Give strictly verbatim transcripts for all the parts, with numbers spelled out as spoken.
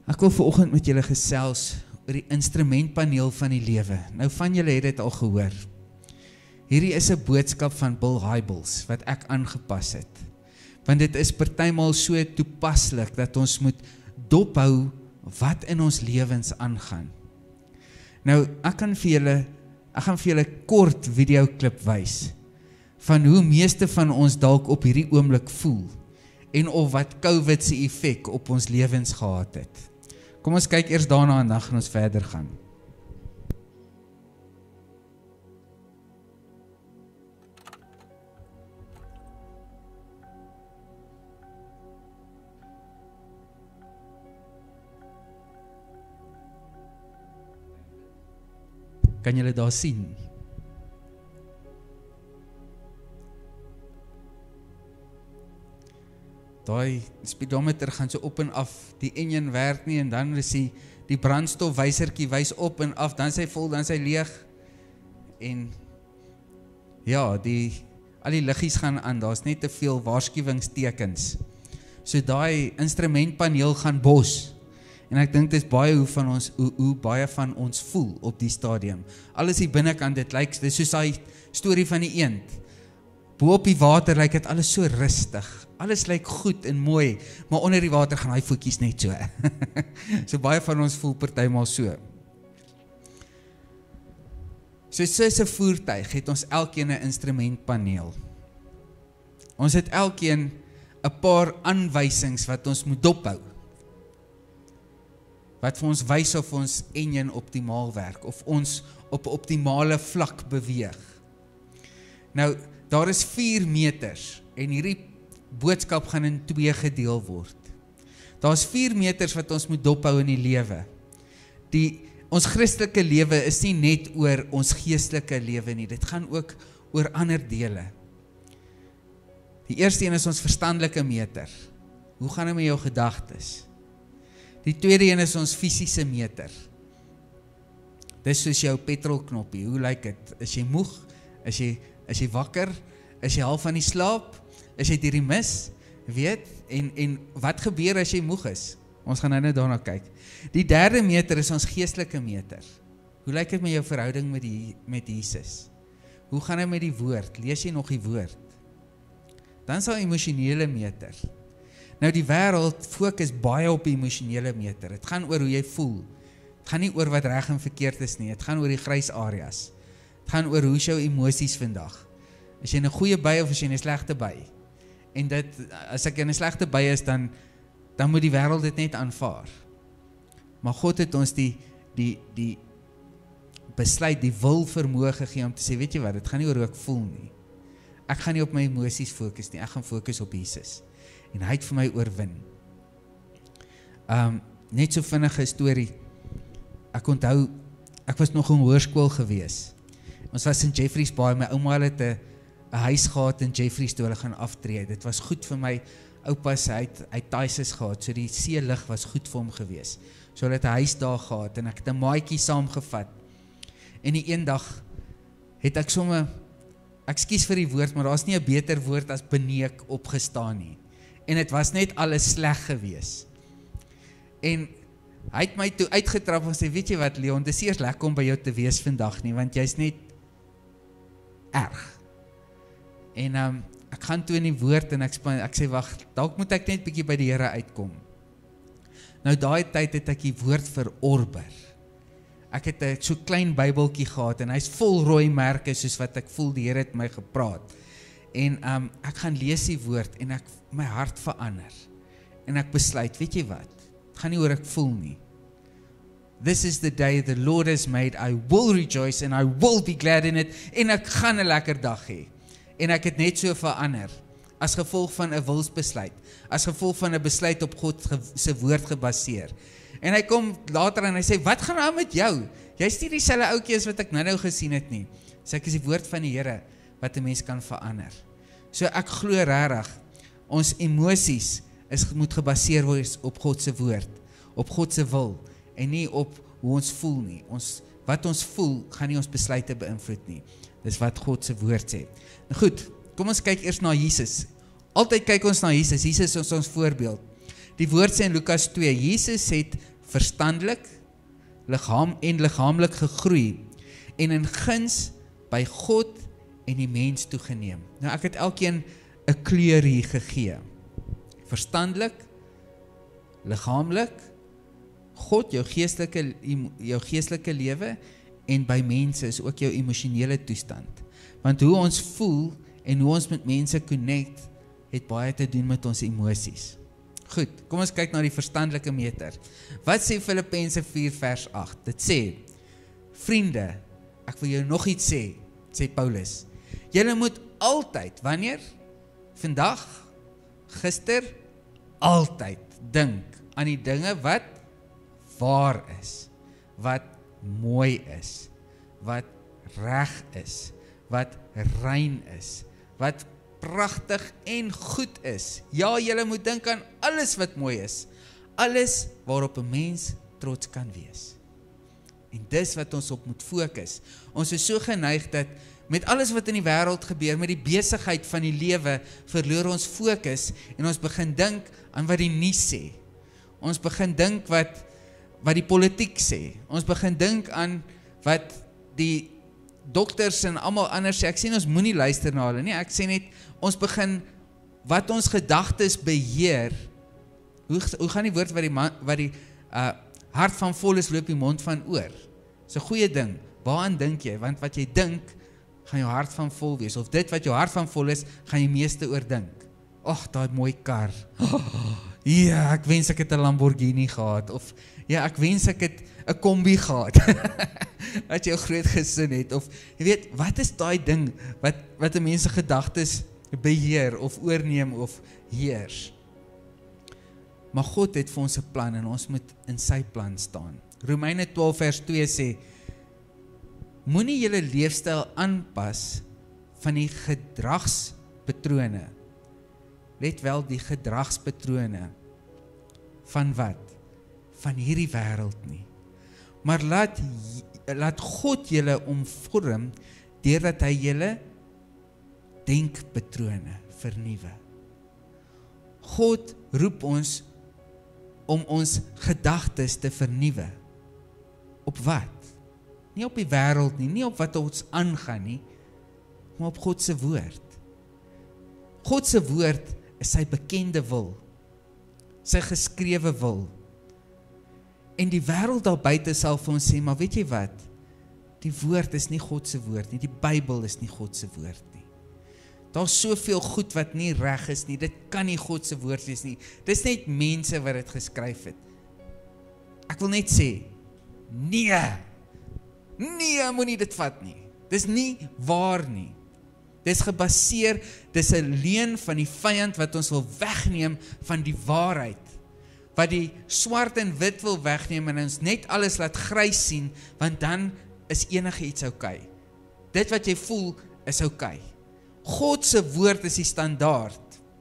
Ek wil vanoggend met julle gesels oor die instrumentpaneel van die lewe. Nou van julle het dit al gehoor. Hierdie is 'n boodskap van Bill Hybels wat ek aangepas het. Want dit is partymal so toepaslik dat ons moet dophou wat in ons lewens aangaan. Nou, ek kan vir julle, ek gaan vir julle kort videoklip wys van hoe meeste van ons dalk op hierdie oomblik voel en of wat COVID se effek op ons lewens gehad het. Kom ons kyk eers daarna en dan gaan ons verder gaan. Kan julle daar sien? Daai speedometer gaan so op en af, die enjin werk nie en dan is die, die brandstofwysertjie wys op en af, dan is hy vol, dan is hy leeg en ja, die, al die liggies gaan aan, daar is net te veel waarskuwingstekens. So daai instrumentpaneel gaan bos en ek dink dit is baie hoe, van ons, hoe, hoe baie van ons voel op die stadium. Alles hier binnekant, dit lyk, dit is soos die storie van die eend. Bo op die water lyk dit alles so rustig. Alles lyk goed en mooi, maar onder die water gaan hy voetjies net so. So baie van ons voel partymal so. So soos 'n voertuig het ons elkeen 'n instrumentpaneel. Ons het elkeen 'n paar aanwysings wat ons moet dophou. Wat vir ons wys of ons enjin optimaal werk, of ons op 'n optimale vlak beweeg. Nou, daar is vier meters en hierdie boodskap gaan in twee gedeel word. Daar is vier meters wat ons moet dophou in die lewe. Die, ons Christelike lewe is nie net oor ons geestelike lewe nie, dit gaan ook oor ander dele. Die eerste een is ons verstandelike meter. Hoe gaan dit met jou gedagtes? Die tweede een is ons fisiese meter. Dis soos jou petrolknoppie, hoe lyk dit? Is jy moeg? Is jy, is jy wakker? Is jy half van die slaap? Is jy deur die mis? Weet? En, en wat gebeur as jy moeg is? Ons gaan nou net daarna kyk. Die derde meter is ons geestelike meter. Hoe lyk dit met jou verhouding met, die, met Jesus? Hoe gaan dit met die woord? Lees jy nog die woord? Dan is daar emosionele meter. Nou die wêreld fokus baie op die emosionele meter. Dit gaan oor hoe jy voel. Dit gaan nie oor wat reg en verkeerd is nie. Dit gaan oor die grys areas. Dit gaan oor hoe is jou emosies vandag. Is jy in 'n goeie by of is jy in 'n slegte by? En dit, as ek in 'n slegte by is, dan, dan moet die wêreld dit net aanvaar. Maar God het ons die, die, die besluit, die wil vermoë gegee om te sê, weet jy wat, dit gaan nie oor hoe ek voel nie. Ek gaan nie op my emosies fokus nie, ek gaan fokus op Jesus. En hy het vir my oorwin. Um, net so vinnige storie. Ek onthou, ek was nog in hoërskool gewees. Ons was in Jeffreys Bay, my ouma het 'n 'n huis gehad in Jeffreys toe hulle gaan aftree. Dit was goed vir my oupas, hy het, hy het Thaises gehad, so die seelig was goed vir hom gewees. So hulle het 'n huis daar gehad en ek het 'n maatjie saamgevat. En die een dag het ek sommer, ek skies vir die woord, maar daar is nie 'n beter woord as beneek opgestaan nie. En dit was net alles sleg gewees. En hy het my toe uitgetrap en sê, weet jy wat Leon, dis eers lekker om by jou te wees vandag nie, want jy's net erg. En um, ek gaan toe in die woord en ek, span, ek sê, wacht, dalk moet ek net bietjie by die Here uitkom. Nou daai tyd het ek die woord verorber. Ek het 'n so klein Bybeltjie gehad en hy's vol rooi merke soos wat ek voel die Here het my gepraat. En um, ek gaan lees die woord en ek, my hart verander. En ek besluit, weet jy wat, het gaan nie oor ek voel nie. This is the day the Lord has made, I will rejoice and I will be glad in it, en ek gaan 'n lekker dag hê. En ek het net so verander, as gevolg van 'n wilsbesluit, as gevolg van 'n besluit op God se woord gebaseer. En hy kom later en hy sê, wat gaan aan met jou? Jy is nie dieselfde ouetjie as wat ek nou-nou gesien het nie. So ek is die woord van die Here, wat 'n mens kan verander. So ek glo regtig, ons emosies is, moet gebaseer word op God se woord, op God se wil, en nie op hoe ons voel nie. Ons, wat ons voel, gaan nie ons besluite beïnvloed nie. Dis wat God se woord sê. Nou goed, kom ons kyk eers na Jesus. Altyd kyk ons na Jesus, Jesus is ons voorbeeld. Die woord sê in Lukas twee, Jesus het verstandelik, liggaam en liggaamlik gegroei, en in guns by God en die mens toegeneem. Nou ek het elkeen 'n kleur hier gegee. Verstandelik, liggaamlik, God, jou geestelike, jou geestelike lewe, en by mense is ook jou emosionele toestand. Want hoe ons voel en hoe ons met mense connect, het baie te doen met ons emosies. Goed, kom ons kyk na die verstandelike meter. Wat sê Filippense vier vers agt? Dit sê, vriende, ek wil jou nog iets sê, sê Paulus. Julle moet altyd, wanneer? Vandag, gister, altyd dink aan die dinge wat waar is, wat mooi is, wat reg is, wat rein is, wat pragtig en goed is. Ja, julle moet dink aan alles wat mooi is, alles waarop 'n mens trots kan wees. En dis wat ons op moet fokus. Ons is so geneig dat met alles wat in die wêreld gebeur, met die besigheid van die lewe, verloor ons fokus en ons begin dink aan wat die nuus sê. Ons begin dink wat wat die politiek sê. Ons begin dink aan wat die dokters en almal anders sê. Ek sê ons moenie luister na hulle nie. Ek sê net ons begin wat ons gedagtes beheer. Hoe hoe gaan die woord wat die man, wat die uh, hart van vol is, loop die mond van oor. Dis 'n goeie ding. Waaraan dink jy? Want wat jy dink, gaan jou hart van vol wees. Of dit wat jou hart van vol is, gaan jy meeste oor dink. Ag, daai mooi kar. Oh, ja, ek wens ek het 'n Lamborghini gehad. Of ja, ek wens ek het 'n kombi gehad. Wat jy 'n groot gesin het. Of jy weet, wat is daai ding wat wat 'n mens se gedagtes beheer of oorneem of heers? Maar God het vir ons 'n plan en ons moet in sy plan staan. Romeine twaalf vers twee sê, moenie julle leefstyl aanpas van die gedragspatrone. Let wel, die gedragspatrone van wat? Van hierdie wêreld nie. Maar laat, laat God julle omvorm deurdat hy julle denkpatrone vernuwe. God roep ons om ons gedagtes te vernuwe. Op wat? Nie op die wêreld nie, nie op wat ons aangaan nie, maar op God se woord. God se woord is sy bekende wil, sy geskrewe wil. En die wêreld daar buite sal vir ons sê, maar weet jy wat? Die woord is nie God se woord nie, die Bybel is nie God se woord nie. Daar is soveel goed wat nie reg is nie, dit kan nie God se woord wees nie. Dis net mense wat dit geskryf het. Ek wil net sê, nee, nee, moenie dit vat nie. Dis nie waar nie. Dis gebaseer, dis 'n leuen van die vyand wat ons wil wegneem van die waarheid. Wat die swart en wit wil wegneem en ons net alles laat grys sien, want dan is enige iets oukei. Dit wat jy voel is oukei. God se woord is die standaard.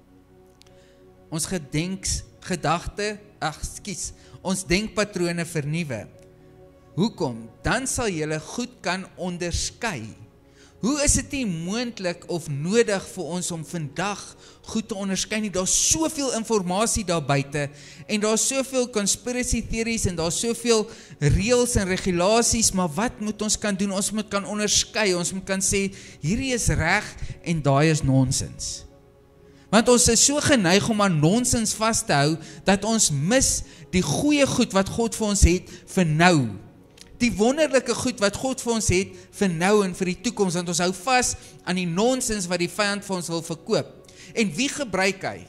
Ons gedenks, gedagte, ag, skus, ons denkpatrone vernuwe. Hoekom? Dan sal julle goed kan onderskei. Hoe is dit nie moontlik of nodig vir ons om vandag goed te onderskei nie? Daar's soveel inligting daar buite en daar's soveel conspiracy theories en daar's soveel reëls en regulasies, maar wat moet ons kan doen? Ons moet kan onderskei. Ons moet kan sê hierdie is reg en daai is nonsens. Want ons is so geneig om aan nonsens vas te hou dat ons mis die goeie goed wat God vir ons het vir nou. Die wonderlike goed wat God vir ons het vir nou en vir die toekoms, want ons hou vas aan die nonsens wat die vyand vir ons wil verkoop. En wie gebruik hy?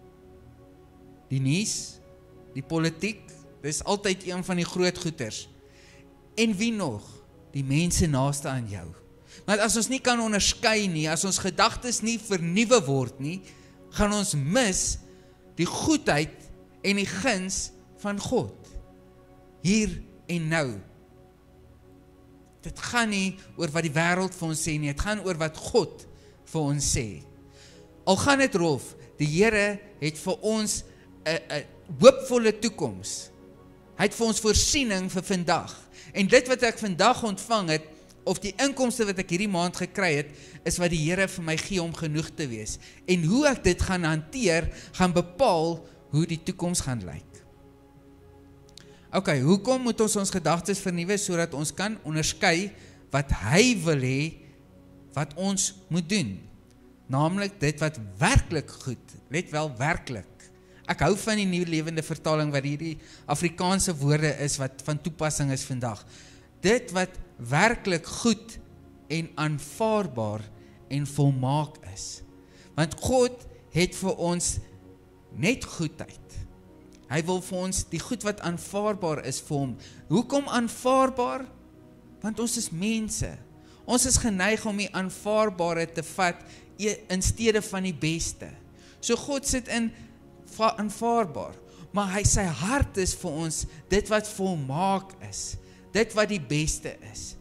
Die nuus, die politiek, dis altyd een van die groot goeters. En wie nog? Die mense naaste aan jou. Want as ons nie kan onderskei nie, as ons gedagtes nie vernuwe word nie, gaan ons mis die goedheid en die guns van God. Hier en nou. Dit gaan nie oor wat die wêreld vir ons sê nie, dit gaan oor wat God vir ons sê. Al gaan dit rof, die Here het vir ons 'n 'n hoopvolle toekoms. Hy het vir ons voorsiening vir vandag. En dit wat ek vandag ontvang het, of die inkomste wat ek hierdie maand gekry het, is wat die Here vir my gee om genoeg te wees. En hoe ek dit gaan hanteer, gaan bepaal hoe die toekoms gaan lyk. Ok, hoekom moet ons ons gedagtes vernuwe sodat ons kan onderskei wat hy wil hê wat ons moet doen? Naamlik dit wat werklik goed, let wel werklik. Ek hou van die Nuwe Lewende Vertaling wat hierdie Afrikaanse woorde is wat van toepassing is vandag. Dit wat werklik goed en aanvaarbaar en volmaak is. Want God het vir ons net goedheid. Hy wil vir ons die goed wat aanvaarbaar is vir hom. Hoekom aanvaarbaar? Want ons is mense. Ons is geneig om die aanvaarbare te vat in steede van die beste. So God sit in aanvaarbaar, maar hy sy hart is vir ons dit wat volmaak is, dit wat die beste is.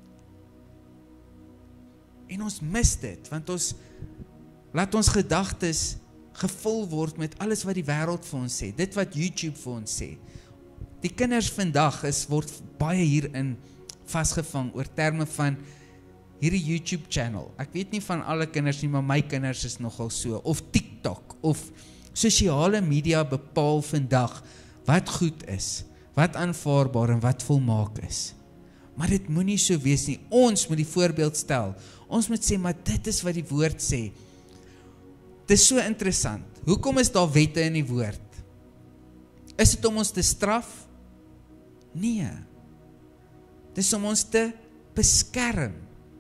En ons mis dit, want ons laat ons gedagtes gevul word met alles wat die wêreld vir ons sê, dit wat YouTube vir ons sê. Die kinders vandag is, word baie hierin vasgevang oor terme van hierdie YouTube channel. Ek weet nie van alle kinders nie, maar my kinders is nogal so, of TikTok, of sosiale media bepaal vandag wat goed is, wat aanvaarbaar en wat volmaak is. Maar dit moet nie so wees nie. Ons moet die voorbeeld stel. Ons moet sê, maar dit is wat die woord sê. Dit is so interessant. Hoekom is daar wette in die woord? Is dit om ons te straf? Nee. Dit is om ons te beskerm.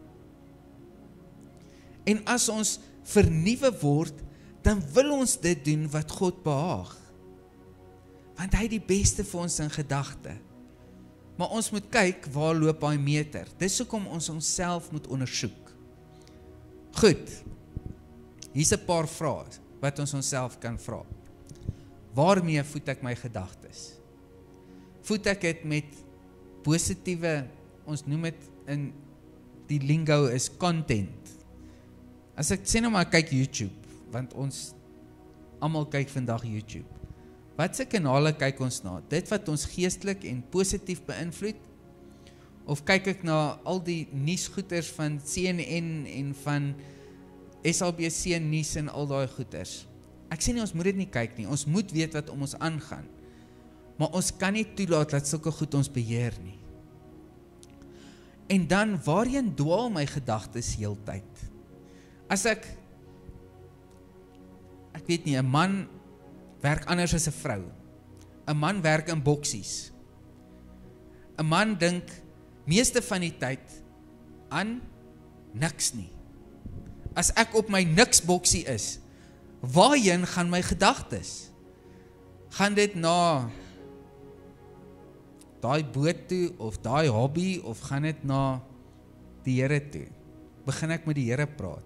En as ons vernuwe word, dan wil ons dit doen wat God behaag. Want hy het die beste vir ons in gedagte. Maar ons moet kyk, waar loop hy meter? Dis hoekom ons onsself moet ondersoek. Goed, hier's 'n paar vrae wat ons onsself kan vra. Waarmee voed ek my gedagtes? Voed ek dit met positiewe, ons noem dit in die lingo is content. As ek sê nou maar kyk YouTube, want ons almal kyk vandag YouTube. Wat se kanale kyk ons na? Dit wat ons geestelik en positief beïnvloed? Of kyk ek na al die nuusgoeders van C N N en van S A B C nuus en al daai goeders? Ek sê nie ons moet dit nie kyk nie. Ons moet weet wat om ons aangaan. Maar ons kan nie toelaat dat sulke goed ons beheer nie. En dan, waarheen dwaal my gedagtes heeltyd? As ek ek weet nie, 'n man werk anders as 'n vrou. 'n Man werk in boksies. 'n Man dink meeste van die tyd aan niks nie. As ek op my niks boksie is, waarheen gaan my gedagtes? Gaan dit na daai boot toe of daai hobby of gaan dit na die Here toe? Begin ek met die Here praat.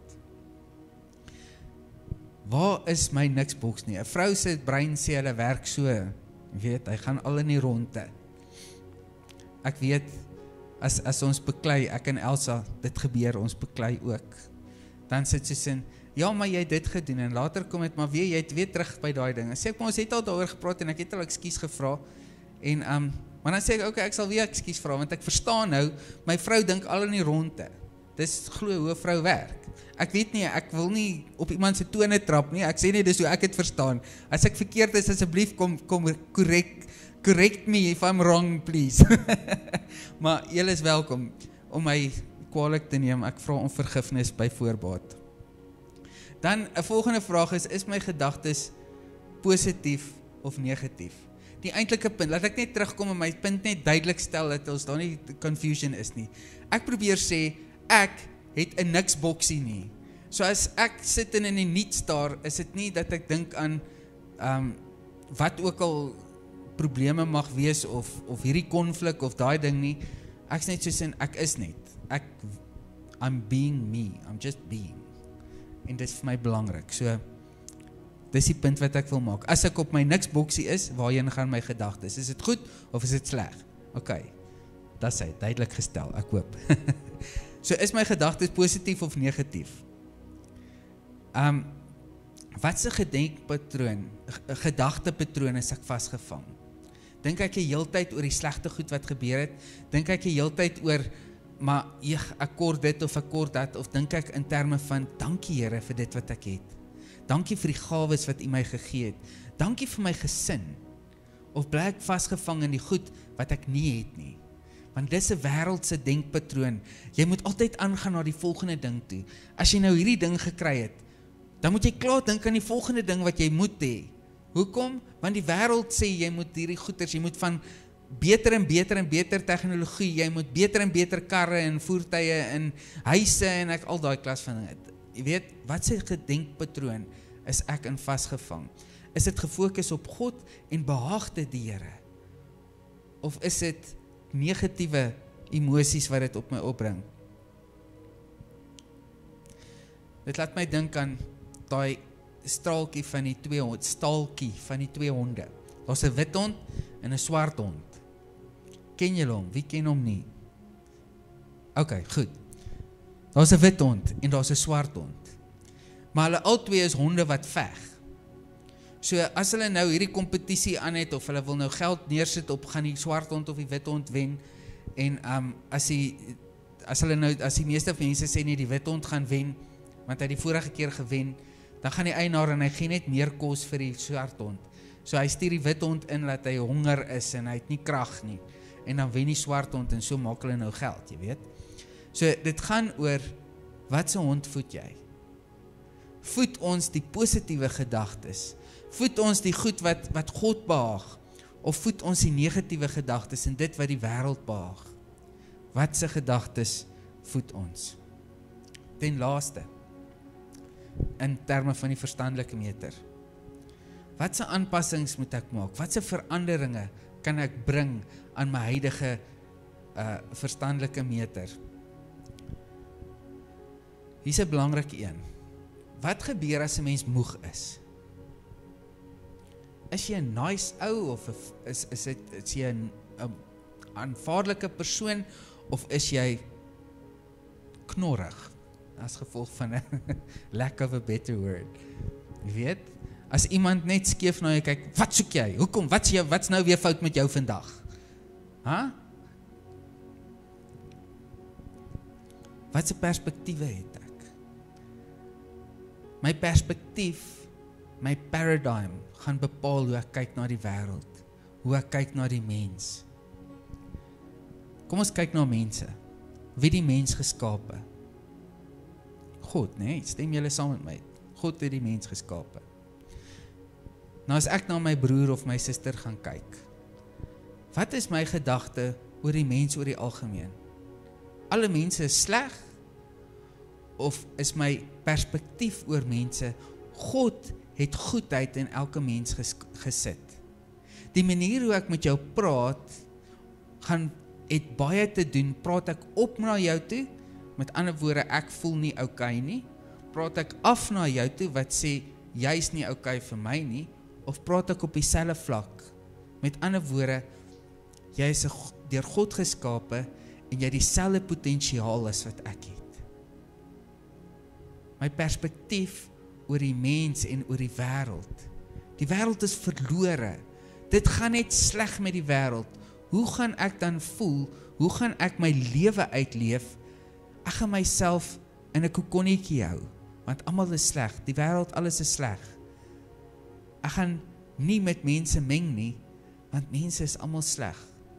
Waar is my niks boks nie? 'n Vrou se brein sê hulle werk so, weet, hy gaan al in die ronde. Ek weet, as, as ons beklei, ek en Elsa, dit gebeur, ons beklei ook. Dan sit sy sin, ja, maar jy het dit gedoen, en later kom het, maar weer, jy het weer terug by daai ding. En sê ek, maar ons het al daaroor gepraat, en ek het al ekskuus gevra, en, um, maar dan sê ek, okay, ek sal weer ekskuus vra, want ek verstaan nou, my vrou dink al in die ronde. Dis glo hoe 'n vrou werk. Ek weet nie, ek wil nie op iemand se tone trap nie, ek sê nie dis hoe ek het verstaan. As ek verkeerd is, asseblief kom, kom correct, correct me if I'm wrong, please. Maar julle is welkom om my kwaadlik te neem, ek vra om vergifnis by voorbaat. Dan, 'n volgende vraag is, is my gedagtes positief of negatief? Die eintlike punt, laat ek net terugkom en my punt net duidelik stel, dat ons daar nie confusion is nie. Ek probeer sê, ek het 'n niks boksie nie. So as ek sit in 'n niets daar, is dit nie dat ek dink aan um, wat ook al probleme mag wees of of hierdie konflik of daai ding nie. Ek's net soos in ek is net. Ek I'm being me. I'm just being. En dit is vir my belangrik. So dis die punt wat ek wil maak. As ek op my niks boksie is, waarheen gaan my gedagtes? Is dit goed of is dit sleg? OK. Dis hy duidelik gestel. Ek hoop. So is my gedagtes positief of negatief? Um, wat se gedenkpatroon, gedagtepatroon is ek vasgevang? Dink ek die heeltyd oor die slegte goed wat gebeur het? Dink ek die heeltyd oor, maar ek kort dit of ek kort dat, of dink ek in terme van, dankie Here vir dit wat ek het. Dankie vir die gawes wat U my gegee het. Dankie vir my gesin. Of bly ek vasgevang in die goed wat ek nie het nie? Want dis 'n wêreldse denkpatroon. Jy moet altyd aangaan na die volgende ding toe. As jy nou hierdie ding gekry het, dan moet jy klaar dink aan die volgende ding wat jy moet hê. Hoekom? Want die wêreld sê jy moet hierdie goeders, jy moet van beter en beter en beter tegnologie, jy moet beter en beter karre en voertuie en huise en ek al daai klas van dinge. Jy weet, wat se gedenkpatroon is ek in vasgevang? Is dit gefokus op God en behaag dit die Here? Of is dit negatiewe emosies wat dit op my opbring? Dit laat my dink aan daai straaltjie van die twee hond, staaltjie van die twee honde. Daar's 'n wit hond en 'n swart hond. Ken julle hom? Wie ken hom nie? OK, goed. Daar's 'n wit hond en daar's 'n swart hond. Maar hulle albei is honde wat veg. So as hulle nou hierdie kompetisie aan het of hulle wil nou geld neersit op gaan die swart hond of die wit hond wen en um, as die as hulle nou as die meeste mense sê nie die wit hond gaan wen want hy het die vorige keer gewen, dan gaan die eienaar en hy gee net meer kos vir die swart hond. So hy stuur die wit hond in dat hy honger is en hy het nie krag nie. En dan wen die swart hond en so maak hulle nou geld, jy weet. So dit gaan oor wat se hond voed jy? Voed ons die positiewe gedagtes? Voed ons die goed wat wat God behaag? Of voed ons die negatiewe gedagtes en dit wat die wêreld behaag? Wat se gedagtes voed ons? Ten laaste, in terme van die verstandelike meter. Wat se aanpassings moet ek maak? Wat se veranderinge kan ek bring aan my huidige uh, verstandelike meter? Hier's 'n belangrike een. Wat gebeur as 'n mens moeg is? Is jy 'n nice ou of is is dit is jy 'n aanvaardelike persoon of is jy knorrig as gevolg van 'n lack of a better word? Jy weet, as iemand net skeef na jou kyk, wat soek jy? Hoekom? Wat's jou wat's nou weer fout met jou vandag? Ha? Huh? Wat se perspektiewe het ek? My perspektief, my paradigm gaan bepaal hoe ek kyk na die wêreld, hoe ek kyk na die mens. Kom ons kyk na mense. Wie die mens geskape? God, nee, stem julle saam met my. God het die mens geskape. Nou as ek na my broer of my suster gaan kyk, wat is my gedagte oor die mens oor die algemeen? Alle mense is sleg? Of is my perspektief oor mense, God het goedheid in elke mens ges gesit. Die manier hoe ek met jou praat, gaan het baie te doen, praat ek op na jou toe, met ander woorde, ek voel nie okay nie, praat ek af na jou toe, wat sê, jy is nie okay vir my nie, of praat ek op dieselfde vlak, met ander woorde, jy is deur God geskape, en jy dieselfde potensiaal as wat ek het. My perspektief oor die mens en oor die wêreld. Die wêreld is verlore. Dit gaan net sleg met die wêreld. Hoe gaan ek dan voel? Hoe gaan ek my lewe uitleef? Ek gaan myself in 'n kokonnetjie hou, want almal is sleg. Die wêreld, alles is sleg. Ek gaan nie met mense meng nie, want mense is almal sleg.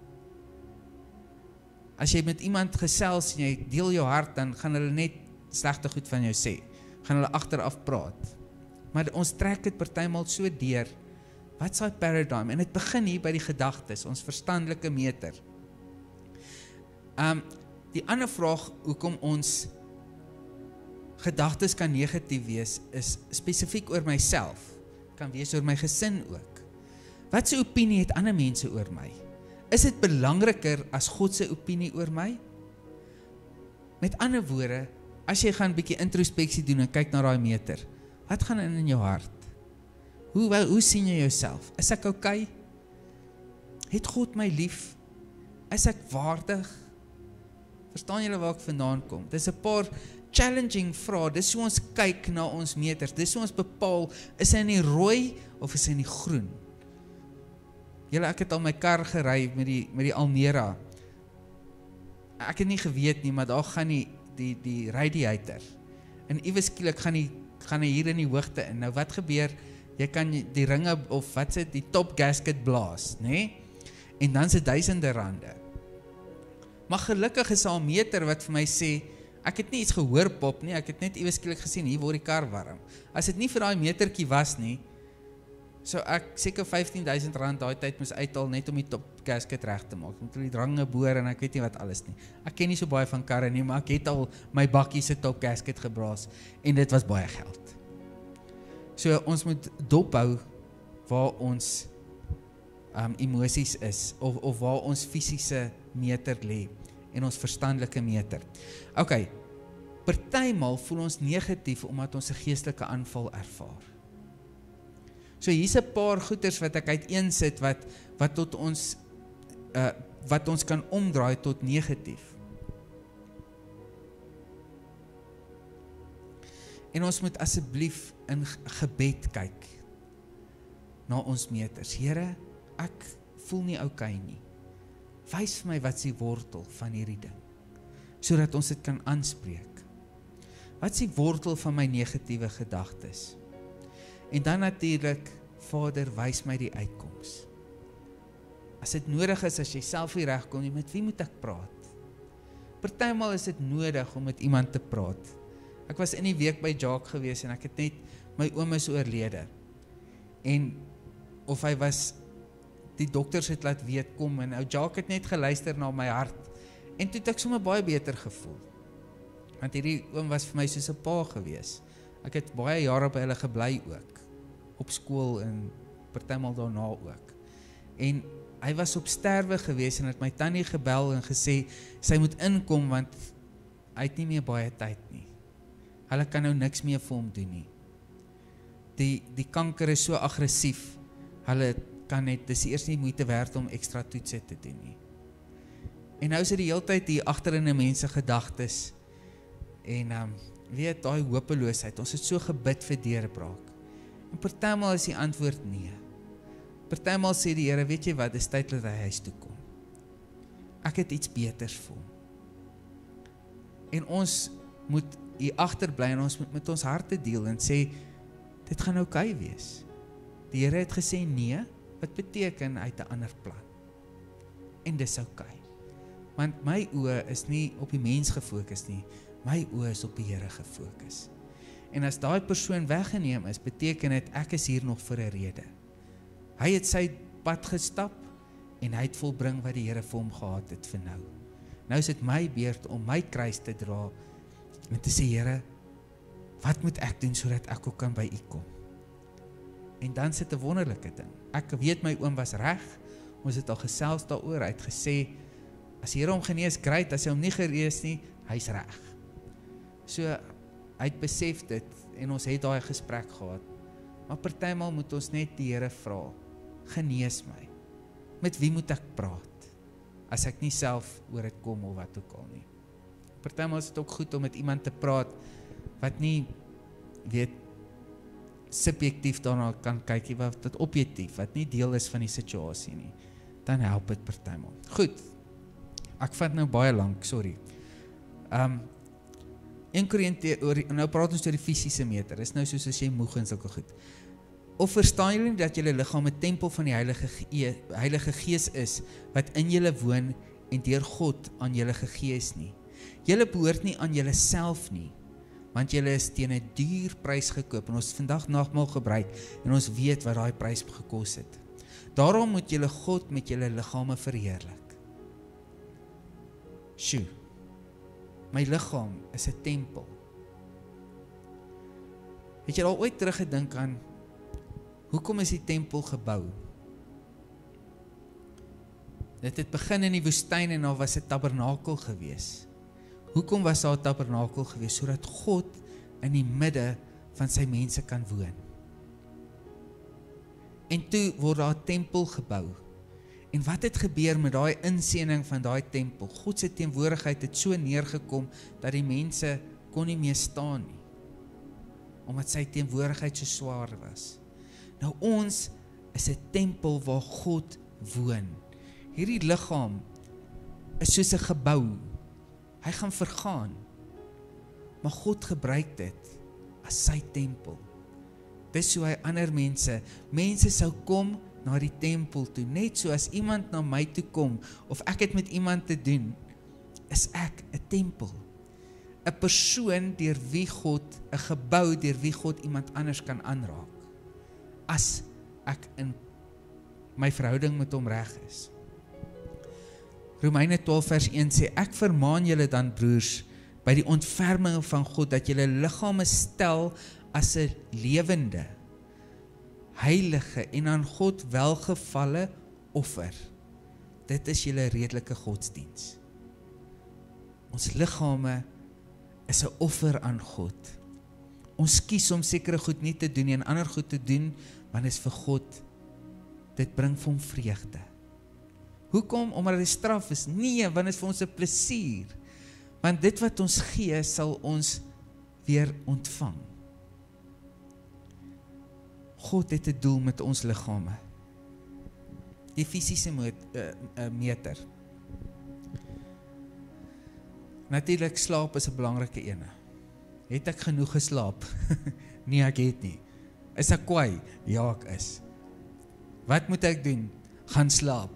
As jy met iemand gesels en jy deel jou hart, dan gaan hulle net slegte goed van jou sê. Gaan hulle agteraf praat. Maar ons trek dit partymal so deur. Wat is daai paradigm? En dit begin hier by die gedagtes, ons verstandelike meter. Um, die ander vraag, hoekom ons gedagtes kan negatief wees, is spesifiek oor myself. Kan wees oor my gesin ook. Wat se opinie het ander mense oor my? Is dit belangriker as God se opinie oor my? Met ander woorde, as jy gaan 'n bietjie introspeksie doen en kyk na daai meter, wat gaan in in jou hart? Hoe, hoe, hoe sien jy jouself? Is ek okay? Het God my lief? Is ek waardig? Verstaan julle waar ek vandaan kom? Dis 'n paar challenging vrae. Dis hoe ons kyk na ons meters. Dis hoe ons bepaal, is hy in die rooi of is hy in die groen? Julle, ek het al my kar gery met die, met die Almera. Ek het nie geweet nie, maar daar gaan die, die, die radiator. En iewes skielik gaan, die, gaan hy hier in die hoogte in. Nou wat gebeur? Jy kan die ringe, of wat sê, die top gasket blaas, nee? En dan is dit duisende rande. Maar gelukkig is daar 'n meter wat vir my sê, ek het nie iets gehoor pop nie, ek het net iewes skielik gesien, hier word die kar warm. As dit nie vir daai metertjie was nie, so ek seker vyftien duisend rand daai tyd moes uithaal net om die top gasket reg te maak. Met die drange boor en ek weet nie wat alles nie. Ek ken nie so baie van karre nie, maar ek het al my bakkie se top gasket gebraas en dit was baie geld. So ons moet dophou waar ons um, emosies is of of waar ons fisiese meter lê en ons verstandelike meter. OK. Partymal voel ons negatief omdat ons 'n geestelike aanval ervaar. So hier's 'n paar goeters wat ek uiteensit wat wat tot ons uh, wat ons kan omdraai tot negatief. En ons moet asseblief in gebed kyk na ons meters. Here, ek voel nie oukei nie. Wys vir my wat is die wortel van hierdie ding, sodat ons dit kan aanspreek. Wat is die wortel van my negatiewe gedagtes? En dan natuurlik, Vader, wys my die uitkoms. As dit nodig is, as jy self nie regkom nie, met wie moet ek praat? Partymal is dit nodig om met iemand te praat. Ek was in die week by Jacques gewees en ek het net, my oom is oorlede. En of hy was, die dokters het laat weet kom en ou Jacques het net geluister na my hart. En toe het ek sommer baie beter gevoel. Want hierdie oom was vir my soos 'n pa gewees. Ek het baie jare by hulle gebly ook, op skool en partymal daarna ook. En hy was op sterwe gewees en het my tannie gebel en gesê, sy moet inkom want hy het nie meer baie tyd nie. Hulle kan nou niks meer vir hom doen nie. Die, die kanker is so aggressief, hulle kan net, dis eers nie moeite werd om extra toetse te doen nie. En nou is dit die hele tyd hier agter in 'n mens se gedagtes, en um, weet, daai hopeloosheid, ons het so gebid vir deurbraak. En partymal is die antwoord nee. Partymal sê die Here, weet jy wat, dis tyd dat hy huis toe kom. Ek het iets beters vir hom. En ons moet hier agterbly en ons moet met ons harte deel en sê, dit gaan oukei wees. Die Here het gesê nee, wat beteken hy het 'n ander plan. En dis oukei. Want my oë is nie op die mens gefokus nie, my oë is op die Here gefokus. En as daai persoon weggeneem is, beteken dit ek is hier nog vir 'n rede. Hy het sy pad gestap en hy het volbring wat die Here vir hom gehad het vir nou. Nou is dit my beurt om my kruis te dra en te sê, Here, wat moet ek doen sodat ek ook kan by U kom? En dan sit 'n wonderlike ding. Ek weet my oom was reg, ons het al gesels daaroor, hy het gesê, as die Here hom genees, great, as hy hom nie genees nie, hy's reg. So, hy het besef dit, en ons het daai gesprek gehad, maar partymal moet ons net die Here vra, genees my, met wie moet ek praat, as ek nie self oor dit kom of wat ook al nie. Partymal is dit ook goed om met iemand te praat, wat nie, weet, subjektief daarna kan kyk, wat dit objektief, wat nie deel is van die situasie nie, dan help dit partymal. Goed, ek vat nou baie lank, sorry. Um, een Korintiërs, nou praat ons oor die fisiese meter, is nou soos as jy moeg en sulke goed. Of verstaan julle nie dat julle liggaam 'n tempel van die Heilige, Ge Heilige Gees is, wat in julle woon en deur God aan julle gegee is nie. Julle behoort nie aan julle self nie, want julle is teen 'n duur prys gekoop, en ons vandag nagmaal gebruik, en ons weet wat daai prys gekos het. Daarom moet julle God met julle liggame verheerlik. Sjoe, my liggaam is 'n tempel. Het jy al ooit teruggedink aan, hoekom is die tempel gebou? Dit het begin in die woestyn en daar was 'n tabernakel gewees. Hoekom was daar 'n tabernakel gewees? Sodat God in die midde van sy mense kan woon. En toe word daar 'n tempel gebou. En wat het gebeur met daai inseëning van daai tempel? God se teenwoordigheid het so neergekom dat die mense kon nie meer staan nie, omdat sy teenwoordigheid so swaar was. Nou ons is 'n tempel waar God woon. Hierdie liggaam is soos 'n gebou. Hy gaan vergaan, maar God gebruik dit as sy tempel. Dis hoe hy ander mense, mense sou kom na die tempel toe, net so as iemand na my toe kom, of ek het met iemand te doen, is ek 'n tempel. 'n Persoon deur wie God, 'n gebou deur wie God iemand anders kan aanraak, as ek in my verhouding met hom reg is. Romeine twaalf vers een sê, ek vermaan julle dan broers, by die ontferming van God, dat julle liggame stel as 'n lewende, heilige en aan God welgevalle offer. Dit is julle redelike godsdiens. Ons liggame is 'n offer aan God. Ons kies om sekere goed nie te doen en ander goed te doen, want dit is vir God, dit bring vir hom vreugde. Hoekom? Omdat dit straf is? Nee, want dit is vir ons 'n plesier. Want dit wat ons gee, sal ons weer ontvang. God het 'n doel met ons liggame. Die fisiese meter. Natuurlik, slaap is 'n belangrike ene. Het ek genoeg geslaap? Nee, ek het nie. Is ek kwaai? Ja, ek is. Wat moet ek doen? Gaan slaap.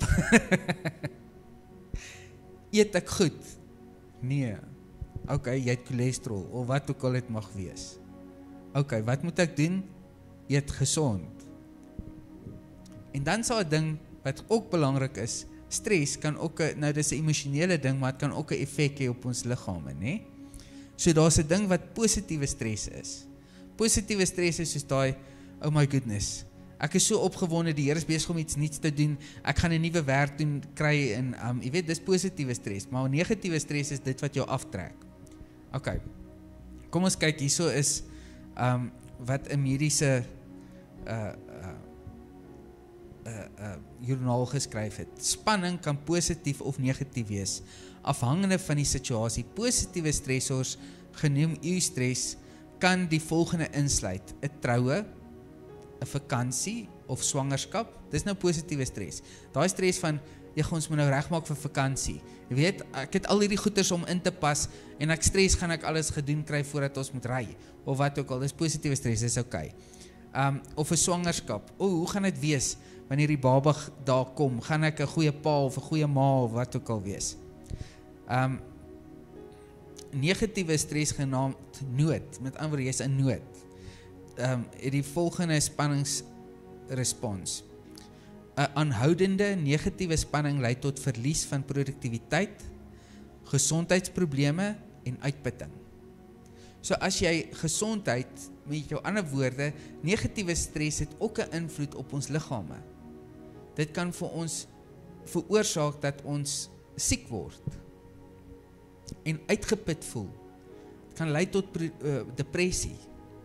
Eet ek goed? Nee. Ok, jy het cholesterol, of wat ook al het mag wees. Ok, wat moet ek doen? Eet gesond. En dan sal 'n ding wat ook belangrik is, stres kan ook, nou dis 'n emosionele ding, maar het kan ook 'n effek hê op ons liggame, né? So daar's 'n ding wat positiewe stres is. Positiewe stres is soos daai, oh my goodness, ek is so opgewonde, die Here is besig om iets nuuts te doen, ek gaan 'n nuwe werk doen, kry, en um, jy weet, dis positiewe stres, maar negatiewe stres is dit wat jou aftrek. Ok, kom ons kyk, hierso is um, wat 'n mediese uh, uh, uh, uh, joernaal geskryf het. Spanning kan positief of negatief wees, afhangende van die situasie. Positiewe stressors, genoem eustres, kan die volgende insluit: 'n troue, 'n vakansie of swangerskap. Dis nou positiewe stres. Daai stres van, jy gaan ons moet nou regmaak vir vakansie. Jy weet, ek het al hierdie goeders om in te pas en ek stres gaan ek alles gedoen kry voordat ons moet ry of wat ook al. Dis positiewe stres, dis oukei. Um of 'n swangerskap. O, hoe gaan dit wees wanneer die baba daar kom? Gaan ek 'n goeie pa of 'n goeie ma of wat ook al wees? Um negatiewe stres genaamd nood, met ander woorde, jy's in nood. Um, het die volgende spanningsrespons. 'n Aanhoudende negatiewe spanning lei tot verlies van produktiwiteit, gesondheidsprobleme en uitputting. So as jy gesondheid, met jou ander woorde, negatiewe stres het ook 'n invloed op ons liggame. Dit kan vir ons veroorsaak dat ons siek word en uitgeput voel. Dit kan lei tot uh, depressie.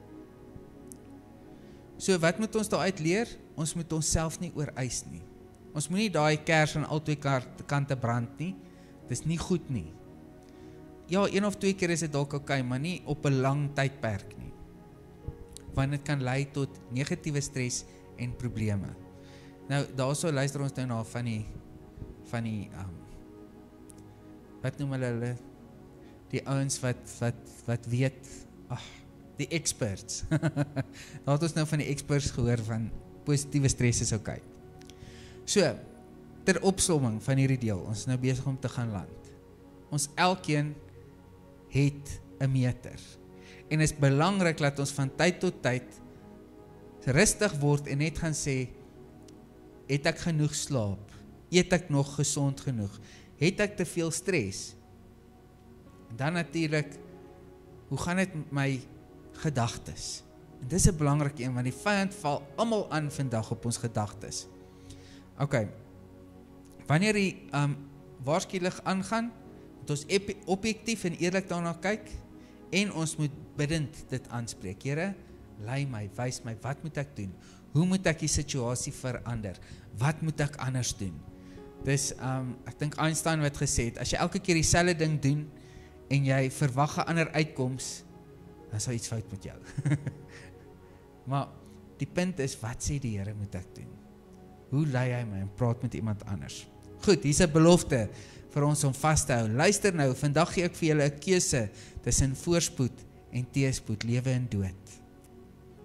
So wat moet ons daaruit leer? Ons moet onsself nie ooreis nie. Ons moet nie daai kers aan albei kante brand nie. Dis nie goed nie. Ja, een of twee keer is dit dalk oukei, maar nie op 'n lang tydperk nie. Want dit kan lei tot negatiewe stres en probleme. Nou, daarso luister ons nou na van die van die um, wat noem hulle hulle? Die ouens wat wat wat weet, ag, die experts. Daar het ons nou van die experts gehoor van positiewe stres is oukei. So, ter opsomming van hierdie deel, ons is nou besig om te gaan land. Ons elkeen het 'n meter. En is belangrik dat ons van tyd tot tyd rustig word en net gaan sê, het ek genoeg slaap? Eet ek nog gesond genoeg? Het ek te veel stres? En dan natuurlik, hoe gaan dit met my gedagtes? En dis 'n belangrike een, want die vyand val almal aan vandag op ons gedagtes. Ok, wanneer die um, waarskuwing aangaan, moet ons objektief en eerlik daarna kyk, en ons moet bidend dit aanspreek. Here, lei my, wys my, wat moet ek doen? Hoe moet ek die situasie verander? Wat moet ek anders doen? Dis, um, ek dink Einstein het gesê, het, as jy elke keer dieselfde ding doen, en jy verwag 'n ander uitkoms, dan sal iets fout met jou. Maar die punt is, wat sê die Here moet ek doen? Hoe lei hy my en praat met iemand anders? Goed, hier is 'n belofte vir ons om vas te hou. Luister nou, vandag gee ek vir julle 'n keuse tussen voorspoed en teëspoed, lewe en dood.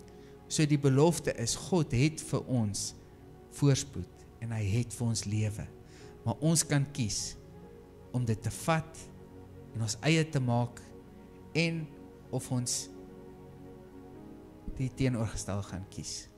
So die belofte is, God het vir ons voorspoed en hy het vir ons lewe. Maar ons kan kies om dit te vat en ons eie te maak en of ons die teenoorgestel gaan kies.